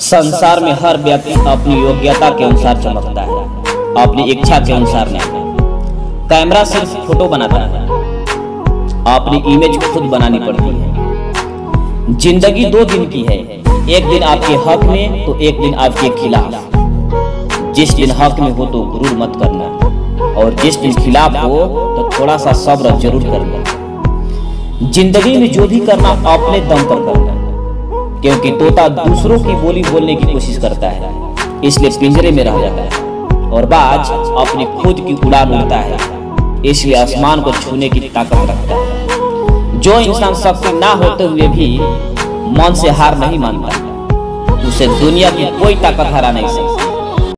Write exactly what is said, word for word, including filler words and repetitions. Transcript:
संसार में हर व्यक्ति अपनी योग्यता के अनुसार चमकता है, अपनी इच्छा के अनुसार नहीं। कैमरा सिर्फ फोटो बनाता है, अपनी इमेज खुद बनानी पड़ती है। जिंदगी दो दिन की है, एक दिन आपके हक में तो एक दिन आपके खिलाफ। जिस दिन हक में हो तो गुरूर मत करना, और जिस दिन खिलाफ हो तो थोड़ा सा सब्र जरूर करना। जिंदगी में जो भी करना अपने दम पर करना, क्योंकि तोता दूसरों की बोली बोलने की कोशिश करता है, इसलिए पिंजरे में रह जाता है, और बाज अपनी खुद की उड़ान उड़ता है, इसलिए आसमान को छूने की ताकत रखता है। जो इंसान शक्ति ना होते हुए भी मन से हार नहीं मानता, उसे दुनिया की कोई ताकत हरा नहीं सकती।